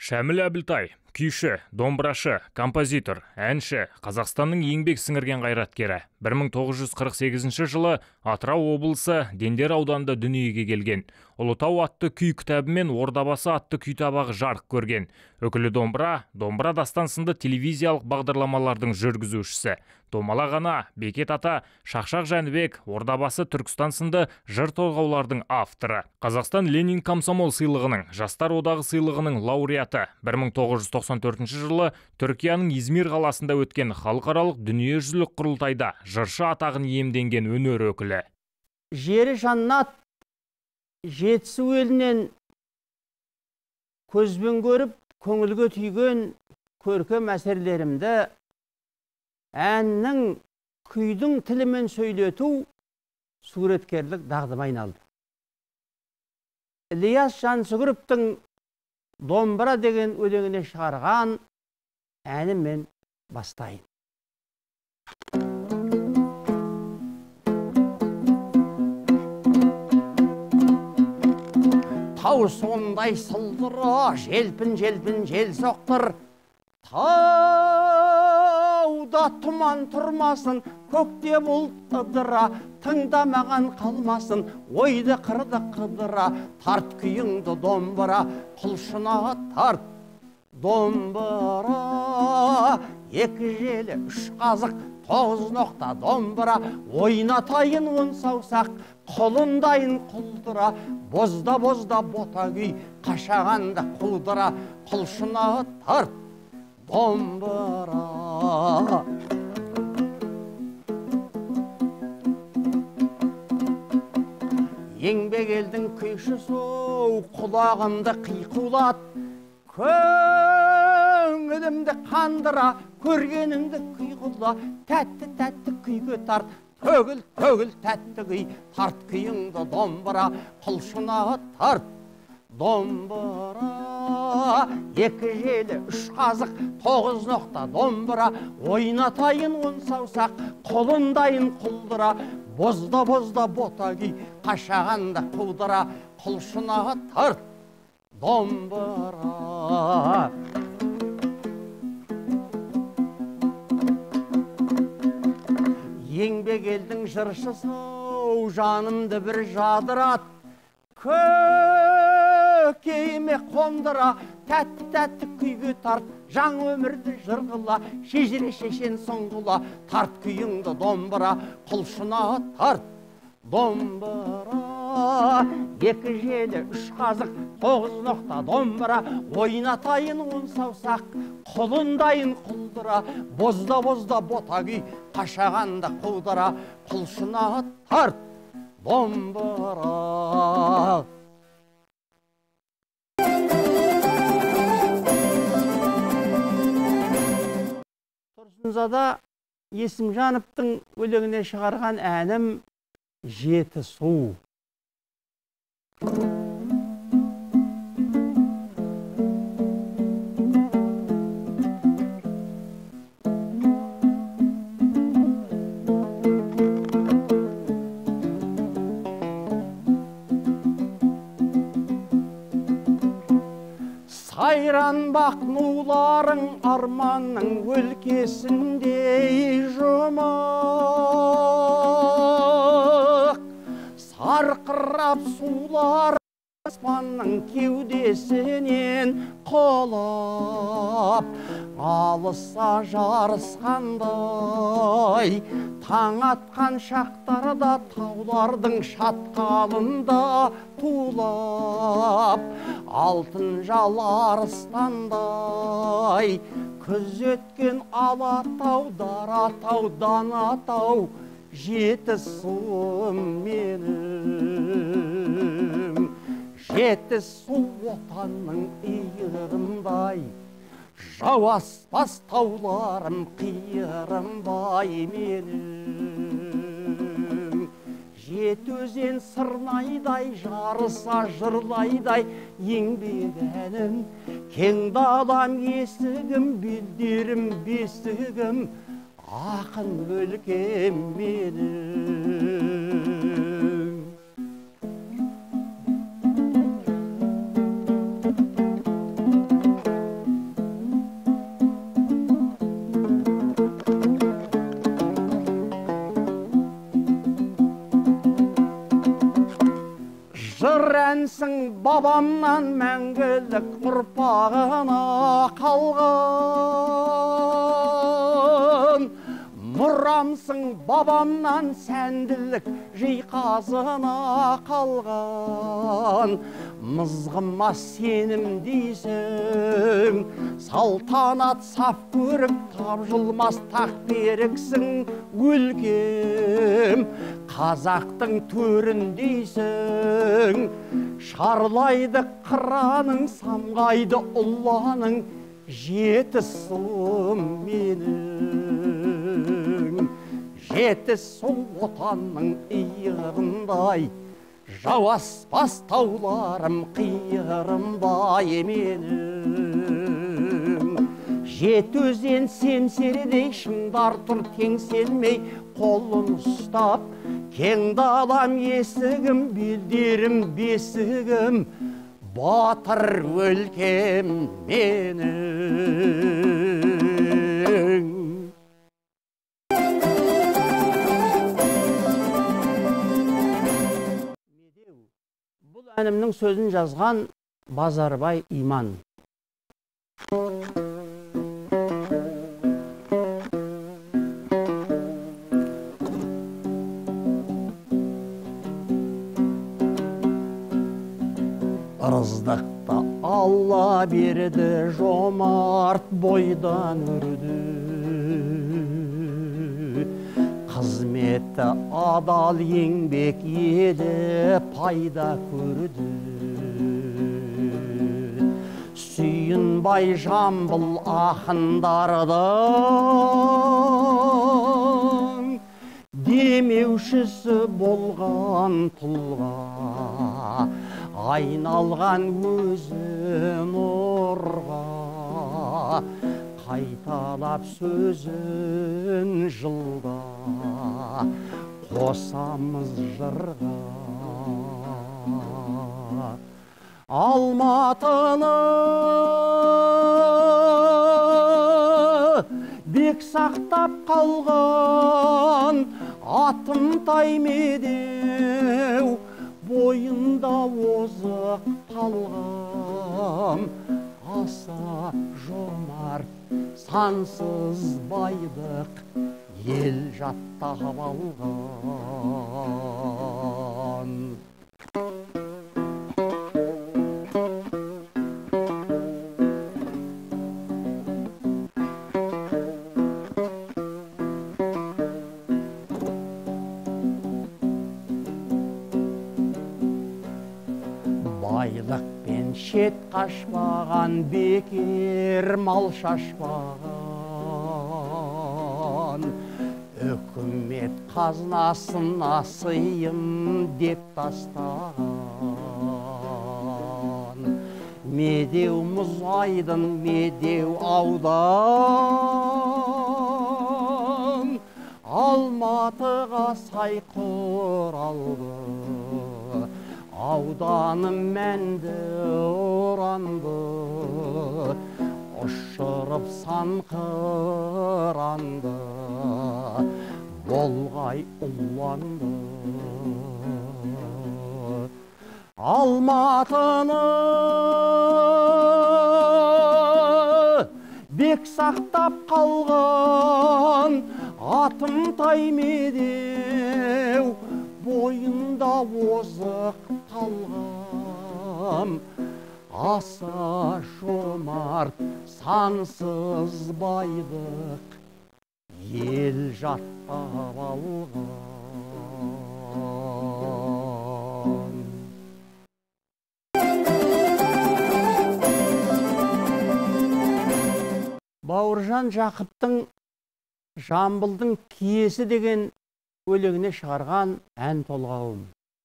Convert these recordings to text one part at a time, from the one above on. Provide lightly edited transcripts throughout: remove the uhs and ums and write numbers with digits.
Шәміл Әбілтай, күйші, домбырашы, композитор, әнші, Қазақстанның еңбек сіңірген қайраткері. 1948 жылы Атырау облысы Дендер ауданында дүниеге келген. Ұлытау атты күй кітабы мен Ордабасы атты күй табағы жарық көрген. Өкілі домбыра дастан сынды телевизиялық бағдарламалардың жүргізушісі. Домалақ ана, Бекет ата, Шақшақ Жәнібек, Ордабасы Түркістан сынды жыр толғаулардың авторы. Қазақстан Ленин комсомол сыйлығының, Жастар одағы сыйлығының лауреаты. 1994 жылы Түркияның Измир қаласында өткен халықаралық дүниежүзілік құрылтайда жыршы атағын иемденген өнер өкілі. Жері жаннат, жетісу елінен көзбен көріп, көңілге түйген көркем әсерлерімді әннің, күйдің тілімен сөйлету суреткерлік дағдыма айналды. Ілияс Жансүгіровтің «Домбыра» деген өлеңіне шығарған әнімен бастайын. Тау сондай сылдыры, желпін-желпін жел соқтыр. Тауда тұман тұрмасын, көкте бұлт ыдыра, тыңдамаған қалмасын, ойды қырды қыдыра. Тарт күйіңді домбыра, құлшына тарт домбыра. Екі желі, үш қазық, 9 ноқта домбыра. Ойнатайын 10 саусақ, құлындайын құлдыра. Бозда бота күй, қашағанда қудыра. Құлшына тарт домбыра. Еңбек елдің күйшісі, құлағымды қиқулат. Көңілімді қандыра, көргеніңді күйғыла. Тәтті күйге тарт, төгіл тәтті күй. Тарт күйіңді домбыра, құлшына тарт домбыра. Екі желі, үш қазық, 9 ноқта домбыра. Ойнатайын 10 саусақ, құлындайын құлдыра. Бозда бота күй, қашағанда қудыра. Құлшына тарт домбыра. Еңбек елдің жыршысы, жанымды бір жадырат. Көкейіме қондыра, тәтті күйге тарт. Жаң өмірді жырғыла, шежіре шешен соңғыла. Тарт күйіңді домбыра, құлшына тарт домбыра. Екі желі, үш қазық, 9 ноқта домбыра. Ойнатайын 10 саусақ, құлындайын құлдыра. Бозда бота күй, қашағанда қудыра. Құлшына тарт домбыра. Тұрсынзада Есімжановтың өлеңіне шығарған әнім «Жеті су». Сайранбақ нуларың арманның өлкесіндей жұмық. Сарқырап сулар аспанның кеудесінен құлап. Алыса жарысқандай таң атқан шақтарда таулардың шатқалында тулап. Алтын жаларыстандай күз өткен Алатау, Даратау, Данатау, жеті суым менің. Жеті су отанның иығындай, жауаспас тауларым қиырындай менің. Жеті өзен сырнайдай, жарыса жырлайдай еңбек әнім. Кең далам есігім, белдерім бесігім, ақын өлкем менің. әнсің бабамнан мәңгілік ұрпағына қалған. Мұрамсың бабамнан сәнділік жиқазына қалған. Мызғымас сенім дейсің, салтанат сап көрік, тапжылмас тақ беріксің өлкем. Қазақтың төрін дейсің, шарлайды қыраның, самғайды ұлланың, жеті сұлым менің. Жеті сұл отанның иығындай, жауаспас тауларым қиырымдай менің. Жеті өзен семсердей шыңдар тұр теңселмей қолын ұстап, кең далам есігім, белдерім бесігім, батыр өлкем менің. Бұл әнімнің сөзін жазған Базарбай Иман. Ырыздықты Алла берді, жомарт бойдан үрді. Қызметі адал еңбек еді, пайда көрді. Сүйінбай Жамбыл ақындардың демеушісі болған тұлға, айналған өзі нұрға, қайталап сөзін жылда қосамыз жырға. Алматыны бек сақтап қалған атымтай медеу, бойында озық қалғам, аса жомарт сансыз байлық ел жаттап алған. Байлықпен шет қашпаған, бекер мал шашпаған, үкімет қазынасына сыйым деп тастаған. Медеу мұз айдын, медеу аудан, Алматыға сай құралды, ауданым мәнді оранды, ұшырып сан қыранды, болғай ұланды. Алматыны бек сақтап қалған атымтай медеу, бойында озық қалғам, аса жомарт сансыз байлық ел жаттап алған. Бауыржан Жақыптың Жамбылдың киесі деген өлеңіне шығарған ән толғауым.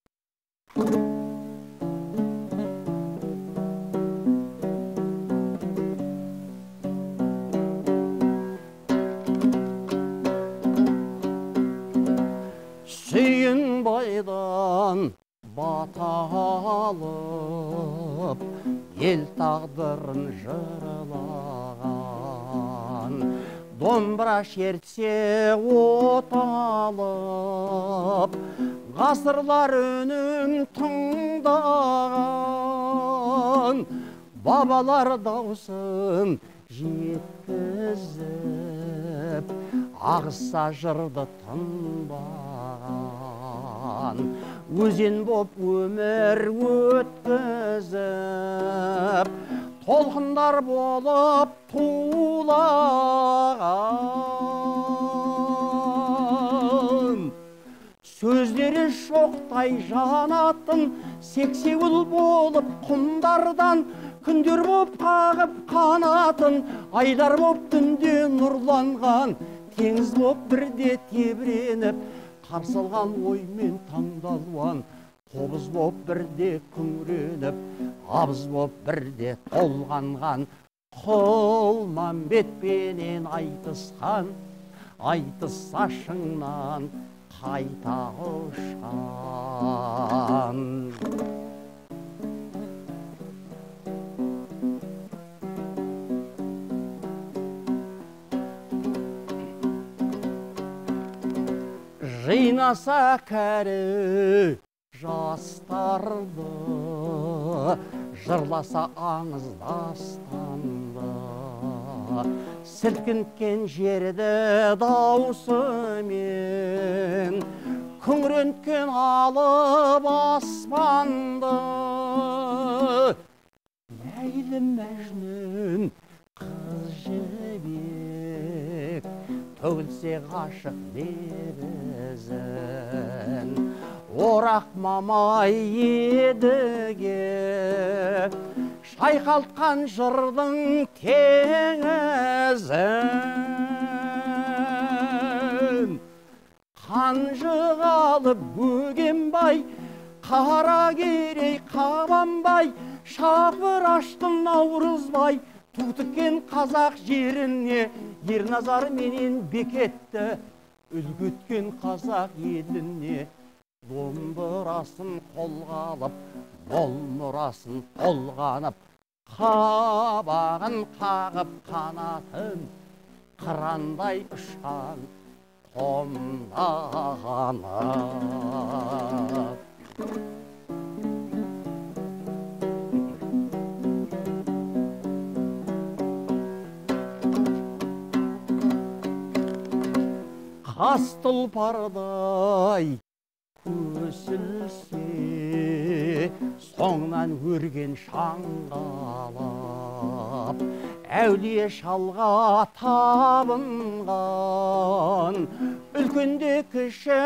Сүйінбайдан бата алып, ел тағдырын жырлаған, домбыра шертсе от алып, ғасырлар үнін тыңдаған, бабалар даусын жеткізіп, ағыса жырды тынбаған, өзен боп өмір өткізіп, толқындар болып тулаған. Сөздері шоқтай жанатын, сексеуіл болып құмдардан, күндер боп қағып қанатын, айдар боп түнде нұрланған, теңіз боп бірде тебіреніп, қарсы алған оймен таңдалуан, қобыз боп бірде күңіреніп, абыз боп бірде толғанған, Құлмамбетпенен айтысқан, айтыс ашыңнан қайта ұшқан. Жинаса кәрі жастарды, жырласа аңыз дастанды, сілкінткен жерді даусымен, күңіренткен алып аспанды. Ләйлі Мәжнүн қыз жібек, төгілсе ғашық лебізін, орақ мамай едіге шайқалтқан жырдың теңізін. Қанжығалып бөгенбай, Қаракерей қабанбай, шапыр ашты Наурызбай, ту тіккен қазақ жеріне Ерназар менен Бекетті үлгі еткен қазақ еліне. Домбырасын қолға алып, мол мұрасын толғанып, қабағын қағып қанатын қырандай ұшқан қомдағанып. Қас тұлпардай көсілсе, соңынан өрген шаңғалап, әулие шалға табынған, үлкенде кіші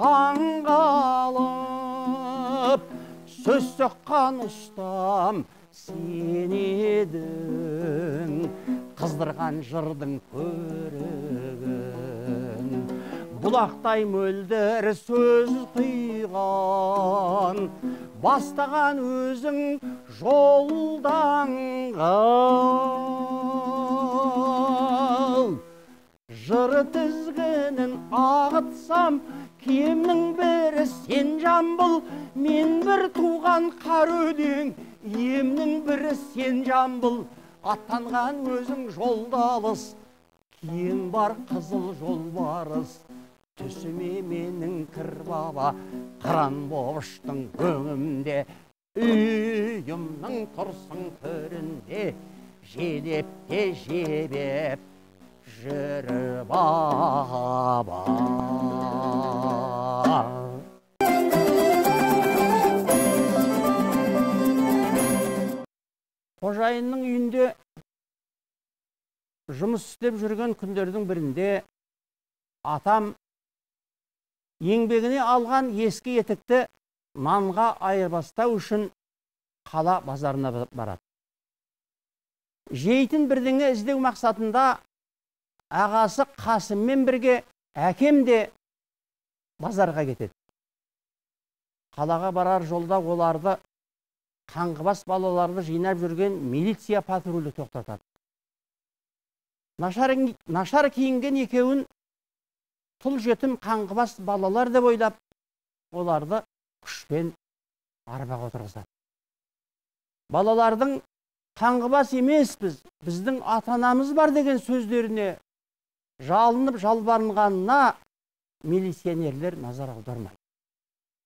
таңғалып, сөз соққан ұстам сен едің, қыздырған жырдың көрігін. Бұлақтай мөлдір сөз құйған, бастаған өзің жолданған. Жыры тізгінін ағытсам, киемнің бірі сен жамбыл, мен бір туған қар өлең, емнің бірі сен жамбыл. Аттанған өзің жолда алыс, киім бар қызыл жолбарыс. Түсіме менің кір баба, қыран боғыштың өңімде, үйімнің тұрсын төрінде, желепте жебеп жүріп баба. Қожайынның үйінде жұмыс істеп жүрген күндердің бірінде атам еңбегіне алған ескі етікті нанға айырбастау үшін қала базарына барады. Жейтін бірдеңе іздеу мақсатында ағасы Қасыммен бірге әкем де базарға кетеді. Қалаға барар жолда оларды, қаңғыбас балаларды жинап жүрген милиция патрулі тоқтатады. Нашар киінген екеуін тұл жетім қаңғыбас балалар деп ойлап, оларды күшпен арбаға отырғызады. Балалардың қаңғыбас емеспіз, біздің ата-анамыз бар деген сөздеріне жалынып жалбарынғанына милиционерлер назар аудармайды.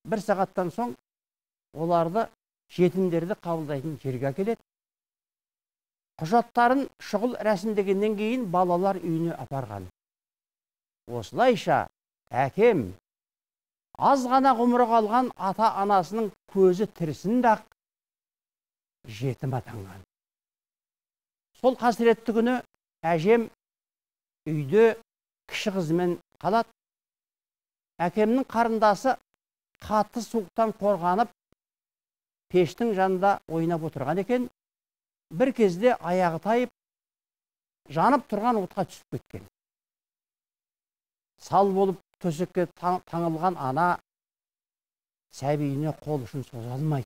бір сағаттан соң оларды жетімдерді қабылдайтын жерге әкеледі. Құжаттарын шұғыл рәсімдегеннен кейін балалар үйіне апарған. Осылайша әкем аз ғана ғұмыры қалған ата-анасының көзі тірісінде ақ жетім атанған. Сол қасіретті күні әжем үйде кіші қызымен қалады. Әкемнің қарындасы қатты суықтан қорғанып, пештің жанында ойнап отырған екен. Бір кезде аяғы тайып, жанып тұрған отқа түсіп кеткен. Сал болып төсекке таңылған ана сәбиіне қол ұшын соза алмайды.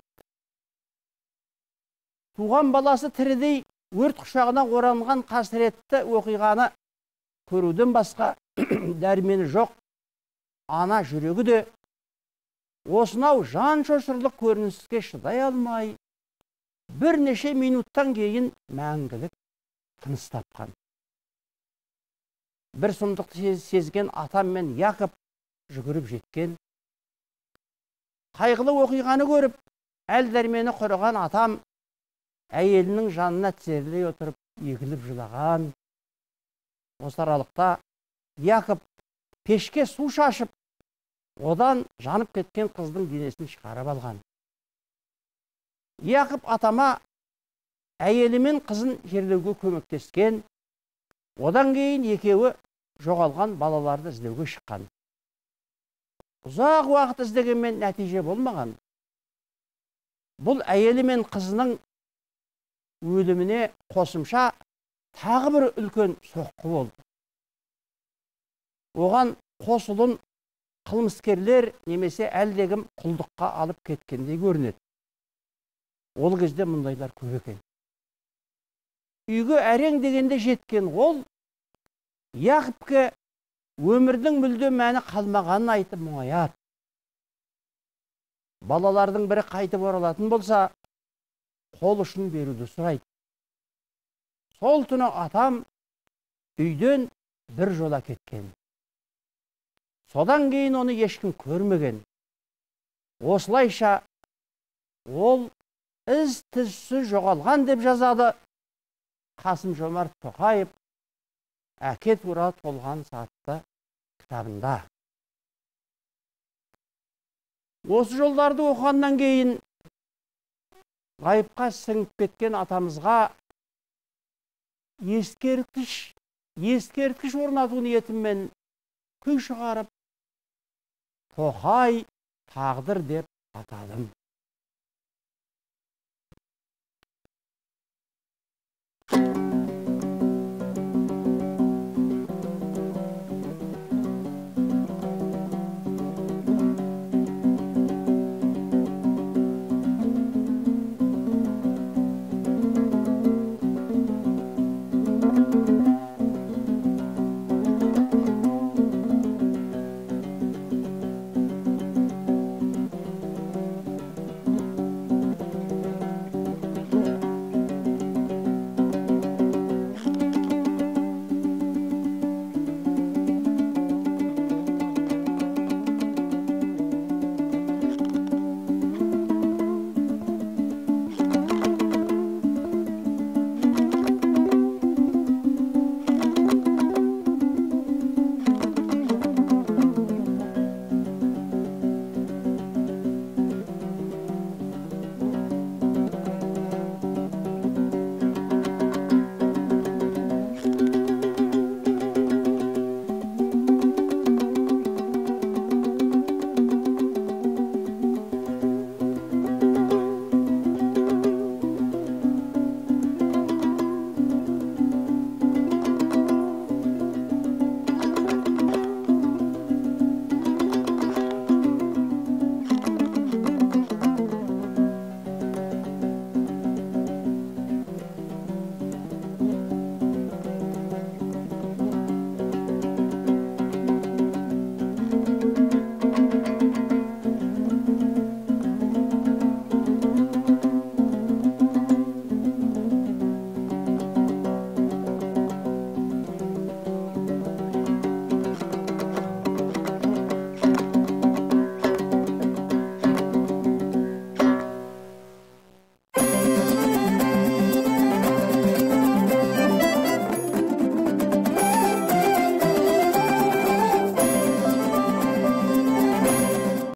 Туған баласы тірідей өрт құшағына оранған қасіретті оқиғаны көруден басқа дәрмені жоқ ана жүрегі де осынау жан шошырлық көрініске шыдай алмай, бірнеше минуттан кейін мәңгілік тыныс тапқан. Бір сұмдықты сезген атам мен Яков жүгіріп жеткен. Қайғылы оқиғаны көріп, әл дәрмені құрыған атам әйелінің жанына тізерлей отырып егіліп жылаған. Осы аралықта Яков пешке су шашып, одан жанып кеткен қыздың денесін шығарып алған. Яков атама әйелі мен қызын жерлеуге көмектескен. Одан кейін екеуі жоғалған балаларды іздеуге шыққан. Ұзақ уақыт іздегенмен нәтиже болмаған. Бұл әйелі мен қызының өліміне қосымша тағы бір үлкен соққы болды. Оған қосылын қылмыскерлер немесе әлдегім құлдыққа алып кеткендей көрінеді. Ол кезде мұндайлар көп екен. Үйге әрең дегенде жеткен ол Яқыпке өмірдің мүлде мәні қалмағанын айтып мұңаяды. Балалардың бірі қайтып оралатын болса, қол ұшын беруді сұрайды. Сол түні атам үйден бір жола кеткен. Содан кейін оны ешкім көрмеген. Осылайша ол із-түзсіз жоғалған деп жазады Қасым-Жомарт Тоқаев «Әке тура толған сатты» кітабында. Осы жолдарды оқығаннан кейін ғайыпқа сіңіп кеткен атамызға ескерткіш орнату ниетіммен күй шығарып, Тоқай тағдыр деп атадым.